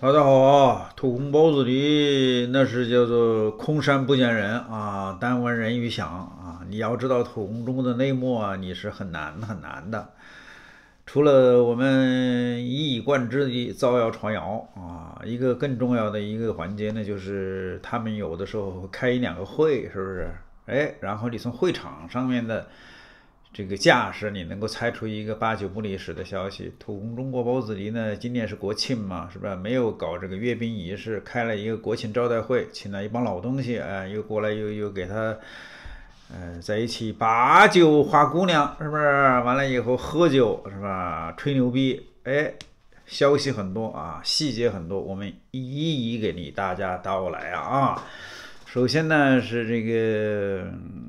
大家好啊，土红包子里那是叫做空山不见人啊，但闻人语响啊。你要知道土红中的内幕啊，你是很难很难的。除了我们一以贯之的造谣传谣啊，一个更重要的一个环节呢，就是他们有的时候开一两个会，是不是？哎，然后你从会场上面的这个架势，你能够猜出一个八九不离十的消息。土公中国包子梨呢，今年是国庆嘛，是吧？没有搞这个阅兵仪式，开了一个国庆招待会，请了一帮老东西，又过来又给他，在一起把酒花姑娘，是不是？完了以后喝酒，是吧？吹牛逼，哎，消息很多啊，细节很多，我们一一给你大家道来啊。首先呢是这个。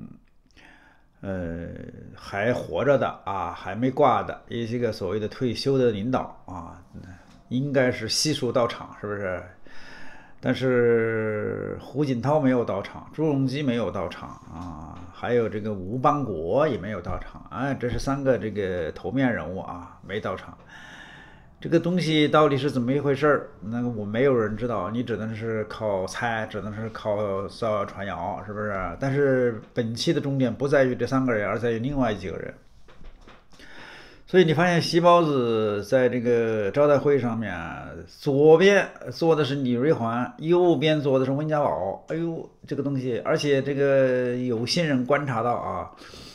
还活着的啊，还没挂的一些个所谓的退休的领导啊，应该是悉数到场，是不是？但是胡锦涛没有到场，朱镕基没有到场啊，还有这个吴邦国也没有到场啊，这是三个这个头面人物啊，没到场。这个东西到底是怎么一回事儿？那个我没有人知道，你只能是靠猜，只能是靠造谣传谣，是不是？但是本期的重点不在于这三个人，而在于另外几个人。所以你发现西包子在这个招待会上面，左边坐的是李瑞环，右边坐的是温家宝。哎呦，这个东西，而且这个有心人观察到啊，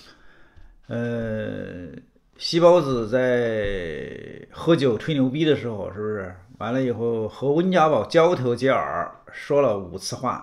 西包子在喝酒吹牛逼的时候，是不是？完了以后和温家宝交头接耳，说了5次话。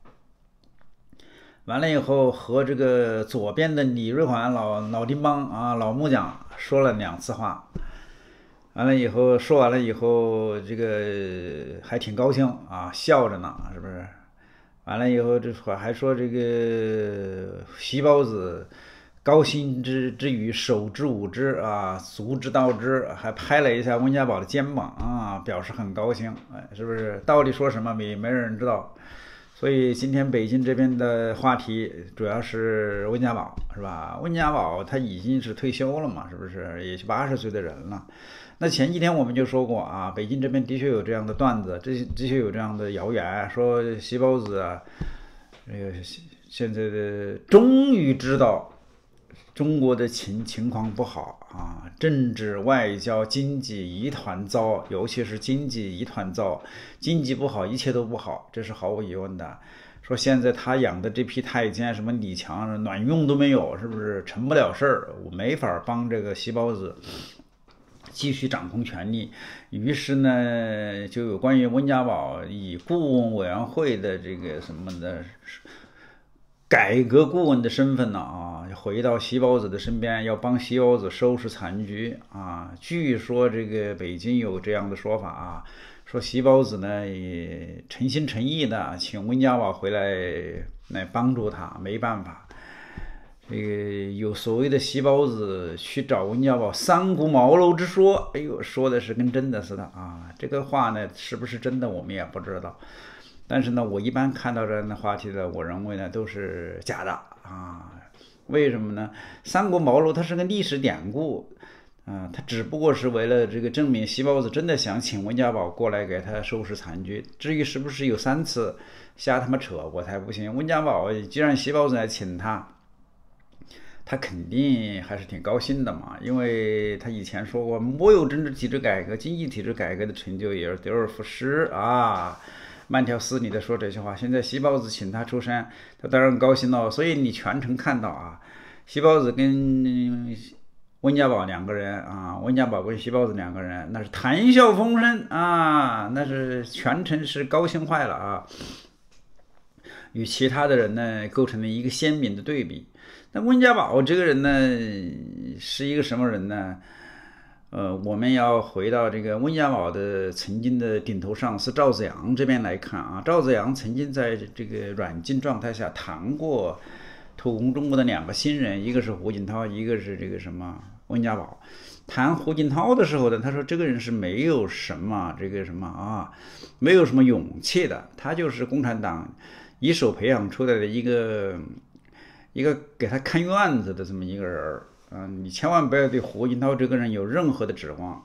完了以后和这个左边的李瑞环老丁帮啊老木匠说了2次话。完了以后说完了以后，这个还挺高兴啊，笑着呢，是不是？完了以后这还说这个西包子。高兴之余，手之舞之啊，足之蹈之，还拍了一下温家宝的肩膀啊，表示很高兴。哎，是不是？到底说什么没人知道。所以今天北京这边的话题主要是温家宝，是吧？温家宝他已经是退休了嘛，是不是？也是80岁的人了。那前几天我们就说过啊，北京这边的确有这样的段子，的确有这样的谣言，说西包子啊，这个现在的终于知道。中国的情况不好啊，政治、外交、经济一团糟，尤其是经济一团糟，经济不好，一切都不好，这是毫无疑问的。说现在他养的这批太监，什么李强，卵用都没有，是不是成不了事儿？我没法帮这个西包子继续掌控权力。于是呢，就有关于温家宝以顾问委员会的这个什么的。改革顾问的身份呢啊，回到西包子的身边，要帮西包子收拾残局啊。据说这个北京有这样的说法啊，说西包子呢也诚心诚意的请温家宝回来帮助他，没办法，这个有所谓的西包子去找温家宝三顾茅庐之说，哎呦，说的是跟真的似的啊。这个话呢是不是真的我们也不知道。但是呢，我一般看到这样的话题呢，我认为呢都是假的啊。为什么呢？三顾茅庐它是个历史典故，它只不过是为了这个证明西包子真的想请温家宝过来给他收拾残局。至于是不是有3次，瞎他妈扯，我才不信。温家宝既然西包子来请他，他肯定还是挺高兴的嘛，因为他以前说过，没有政治体制改革、经济体制改革的成就也是得而复失啊。慢条斯理的说这些话，现在西包子请他出山，他当然高兴了。所以你全程看到啊，西包子跟温家宝2个人啊，温家宝跟西包子2个人，那是谈笑风生啊，那是全程是高兴坏了啊，与其他的人呢构成了一个鲜明的对比。那温家宝这个人呢，是一个什么人呢？我们要回到这个温家宝的曾经的顶头上司赵子阳这边来看啊。赵子阳曾经在这个软禁状态下谈过土红中国的2个新人，一个是胡锦涛，一个是这个什么温家宝。谈胡锦涛的时候呢，他说这个人是没有什么这个什么啊，没有什么勇气的，他就是共产党一手培养出来的一个给他看院子的这么一个人。你千万不要对胡锦涛这个人有任何的指望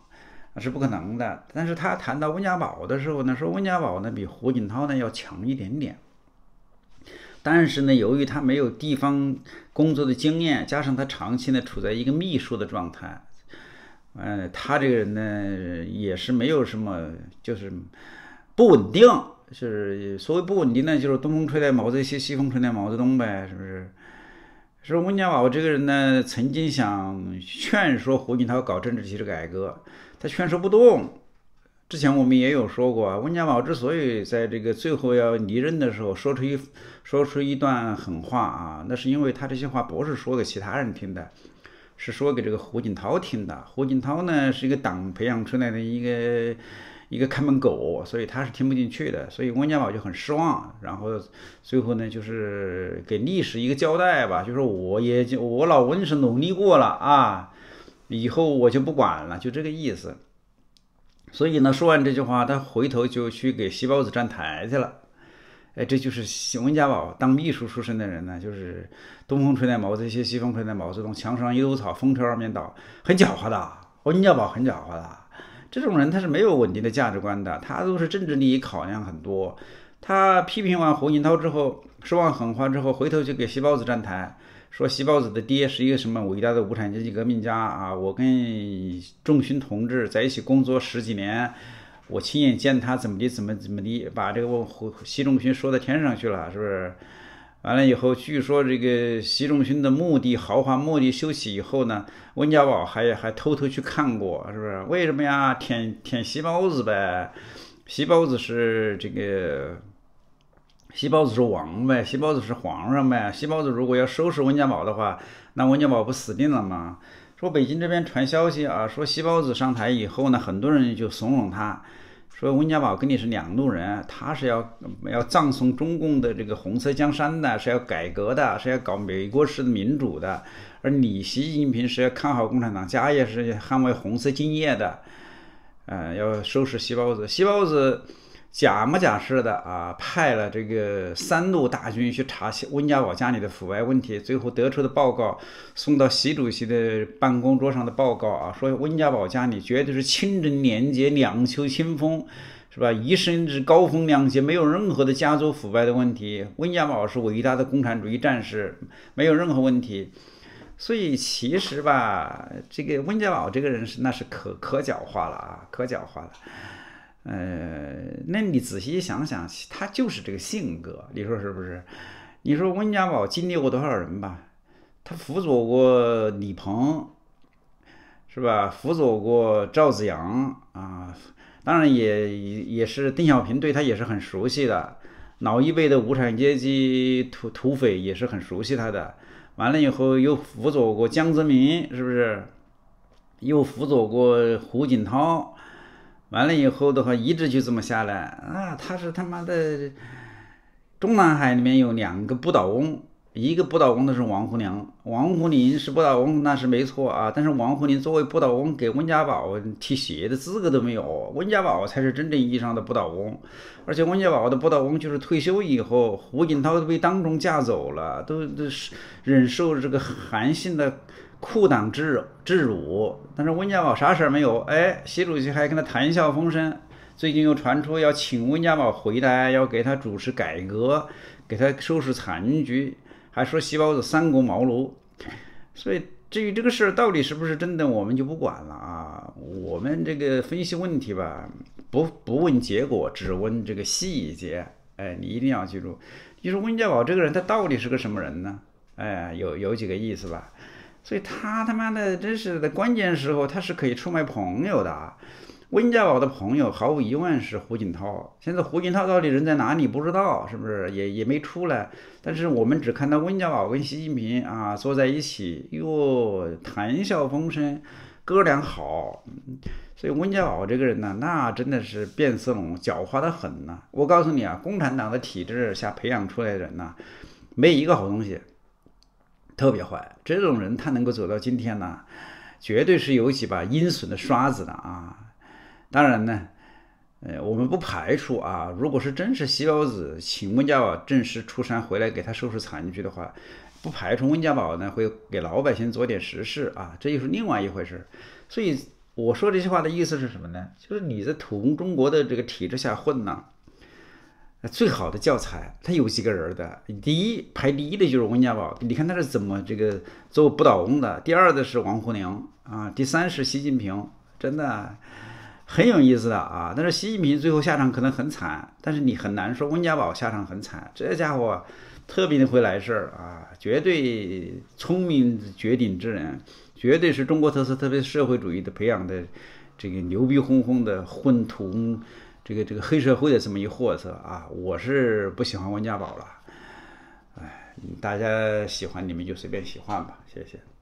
那是不可能的。但是他谈到温家宝的时候呢，说温家宝呢比胡锦涛呢要强一点点。但是呢，由于他没有地方工作的经验，加上他长期呢处在一个秘书的状态，他这个人呢也是没有什么，就是不稳定。是所谓不稳定呢，就是东风吹来毛泽西，西风吹来毛泽东呗，是不是？说温家宝这个人呢，曾经想劝说胡锦涛搞政治体制改革，他劝说不动。之前我们也有说过，温家宝之所以在这个最后要离任的时候说出一段狠话啊，那是因为他这些话不是说给其他人听的，是说给这个胡锦涛听的。胡锦涛呢是一个党培养出来的一个看门狗，所以他是听不进去的，所以温家宝就很失望。然后最后呢，就是给历史一个交代吧，就说我老温是努力过了啊，以后我就不管了，就这个意思。所以呢，说完这句话，他回头就去给西包子站台去了。这就是温家宝当秘书出身的人呢，就是东风吹来毛泽西，西风吹来毛泽东，墙上一兜草，风吹二面倒，很狡猾的。温家宝很狡猾的，这种人他是没有稳定的价值观的，他都是政治利益考量很多。他批评完胡锦涛之后，说完狠话之后，回头就给西包子站台。说西包子的爹是一个什么伟大的无产阶级革命家啊！我跟仲勋同志在一起工作10几年，我亲眼见他怎么地，把这个习仲勋说到天上去了，是不是？完了以后，据说这个习仲勋的豪华墓地修起以后呢，温家宝还偷偷去看过，是不是？为什么呀？舔西包子呗，西包子是这个。西包子是王呗，西包子是皇上呗。西包子如果要收拾温家宝的话，那温家宝不死定了吗？说北京这边传消息啊，说西包子上台以后呢，很多人就怂恿他，说温家宝跟你是两路人，他是要葬送中共的这个红色江山的，是要改革的，是要搞美国式的民主的，而你习近平是要看好共产党家业，是捍卫红色金业的，要收拾西包子。西包子假模假式的啊，派了这个3路大军去查温家宝家里的腐败问题，最后得出的报告送到习主席的办公桌上的报告啊，说温家宝家里绝对是清正廉洁、两袖清风，是吧？一生之高风亮节，没有任何的家族腐败的问题。温家宝是伟大的共产主义战士，没有任何问题。所以其实吧，这个温家宝这个人那是可狡猾了啊，可狡猾了。那你仔细想想，他就是这个性格，你说是不是？你说温家宝经历过多少人吧？他辅佐过李鹏，是吧？辅佐过赵紫阳啊，当然也是邓小平对他也是很熟悉的，老一辈的无产阶级土匪也是很熟悉他的。完了以后又辅佐过江泽民，是不是？又辅佐过胡锦涛。完了以后的话，一直就这么下来啊！他是他妈的中南海里面有2个不倒翁，一个不倒翁的是王沪宁，王沪宁是不倒翁那是没错啊，但是王沪宁作为不倒翁给温家宝提鞋的资格都没有，温家宝才是真正意义上的不倒翁，而且温家宝的不倒翁就是退休以后，胡锦涛都被当众架走了，都忍受这个韩信的酷党之辱，但是温家宝啥事儿没有。习主席还跟他谈笑风生，最近又传出要请温家宝回来，要给他主持改革，给他收拾残局，还说西包子3顾茅庐。所以至于这个事儿到底是不是真的，我们就不管了啊。我们这个分析问题吧，不问结果，只问这个细节。你一定要记住，你说温家宝这个人他到底是个什么人呢？有几个意思吧。所以他妈的真是的关键时候他是可以出卖朋友的。温家宝的朋友毫无疑问是胡锦涛，现在胡锦涛到底人在哪里不知道，是不是也没出来？但是我们只看到温家宝跟习近平啊坐在一起，谈笑风生，哥俩好。所以温家宝这个人呢，那真的是变色龙，狡猾的很呢。我告诉你啊，共产党的体制下培养出来的人呢，没一个好东西。特别坏，这种人他能够走到今天呢，绝对是有几把阴损的刷子的啊。当然呢，我们不排除啊，如果是真是西包子请温家宝正式出山回来给他收拾残局的话，不排除温家宝呢会给老百姓做点实事啊，这又是另外一回事。所以我说这些话的意思是什么呢？就是你在土工中国的这个体制下混呢，最好的教材，他有几个人的？排第一的就是温家宝，你看他是怎么这个做不倒翁的。第二的是王沪宁啊，第三是习近平，真的很有意思的啊。但是习近平最后下场可能很惨，但是你很难说温家宝下场很惨。这家伙特别的会来事儿啊，绝对聪明绝顶之人，绝对是中国特色，特别社会主义的培养的这个牛逼哄哄的混土工。这个黑社会的这么一货色啊，我是不喜欢温家宝了，哎，大家喜欢你们就随便喜欢吧，谢谢。